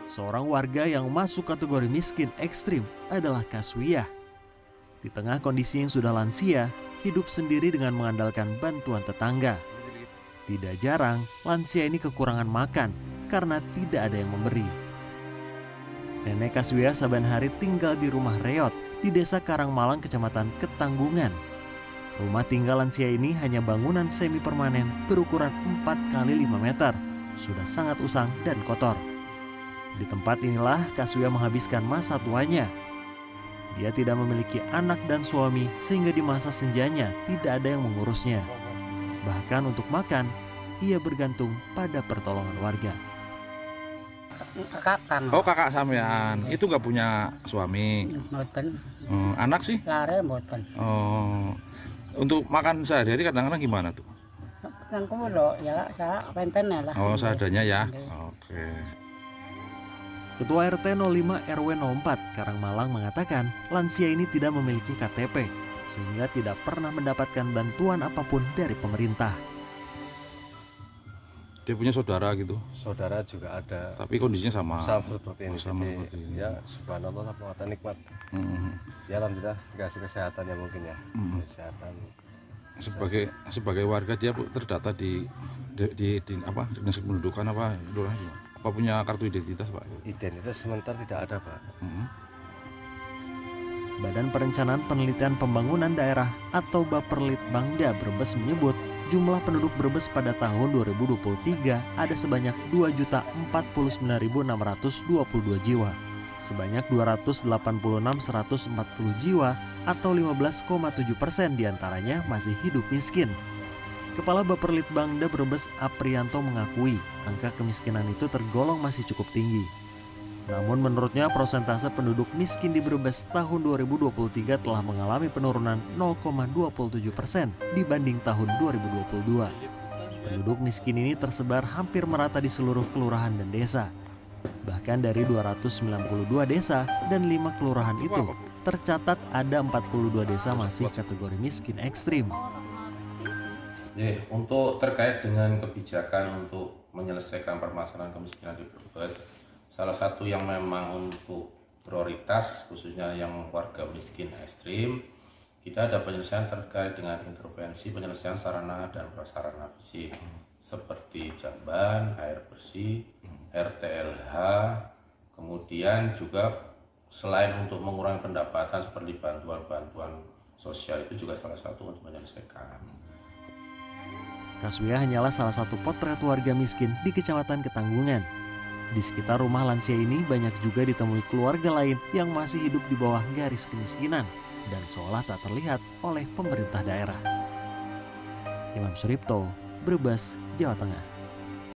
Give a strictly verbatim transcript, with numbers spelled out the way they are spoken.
Seorang warga yang masuk kategori miskin ekstrim adalah Kaswiyah. Di tengah kondisi yang sudah lansia, hidup sendiri dengan mengandalkan bantuan tetangga. Tidak jarang, lansia ini kekurangan makan karena tidak ada yang memberi. Nenek Kaswiyah saban hari tinggal di rumah reot di Desa Karangmalang, Kecamatan Ketanggungan. Rumah tinggal lansia ini hanya bangunan semi permanen berukuran empat kali lima meter, sudah sangat usang dan kotor. Di tempat inilah Kaswiyah menghabiskan masa tuanya. Dia tidak memiliki anak dan suami sehingga di masa senjanya tidak ada yang mengurusnya. Bahkan untuk makan, ia bergantung pada pertolongan warga. Kakak. Oh, kakak sampean. Itu nggak punya suami. Mboten. Oh, anak sih? Lare mboten. Oh. Untuk makan sehari-hari kadang-kadang gimana tuh? Nang kulo ya saya penten lah. Oh, seadanya ya. Oke. Oke. Ketua R T nol lima R W nol empat Karangmalang mengatakan lansia ini tidak memiliki K T P sehingga tidak pernah mendapatkan bantuan apapun dari pemerintah. Dia punya saudara gitu. Saudara juga ada. Tapi kondisinya sama. Sama seperti ini. Sama Jadi, seperti ini. ya subhanallah apa nikmat. Hmm. Ya alhamdulillah dikasih kesehatan ya mungkin ya. Hmm. Kesehatan. Sebagai sebagai warga dia terdata di di, di, di apa dinas kependudukan apa apa punya kartu identitas, Pak? Identitas sementara tidak ada, Pak. Hmm. Badan Perencanaan Penelitian Pembangunan Daerah atau Baperlitbangda Brebes menyebut jumlah penduduk Brebes pada tahun dua ribu dua puluh tiga ada sebanyak dua juta empat puluh sembilan ribu enam ratus dua puluh dua jiwa. Sebanyak dua ratus delapan puluh enam ribu seratus empat puluh jiwa atau lima belas koma tujuh persen diantaranya masih hidup miskin. Kepala Baperlitbangda Brebes Aprianto mengakui angka kemiskinan itu tergolong masih cukup tinggi. Namun menurutnya persentase penduduk miskin di Brebes tahun dua ribu dua puluh tiga telah mengalami penurunan nol koma dua puluh tujuh persen dibanding tahun dua ribu dua puluh dua. Penduduk miskin ini tersebar hampir merata di seluruh kelurahan dan desa. Bahkan dari dua ratus sembilan puluh dua desa dan lima kelurahan itu, tercatat ada empat puluh dua desa masih kategori miskin ekstrim. Ya, untuk terkait dengan kebijakan untuk menyelesaikan permasalahan kemiskinan di Brebes, salah satu yang memang untuk prioritas khususnya yang warga miskin ekstrim, kita ada penyelesaian terkait dengan intervensi penyelesaian sarana dan prasarana fisik seperti jamban, air bersih, R T L H, kemudian juga selain untuk mengurangi pendapatan seperti bantuan-bantuan sosial itu juga salah satu untuk menyelesaikan. Kaswiyah hanyalah salah satu potret warga miskin di Kecamatan Ketanggungan. Di sekitar rumah lansia ini banyak juga ditemui keluarga lain yang masih hidup di bawah garis kemiskinan dan seolah tak terlihat oleh pemerintah daerah. Imam Suripto, Brebes, Jawa Tengah.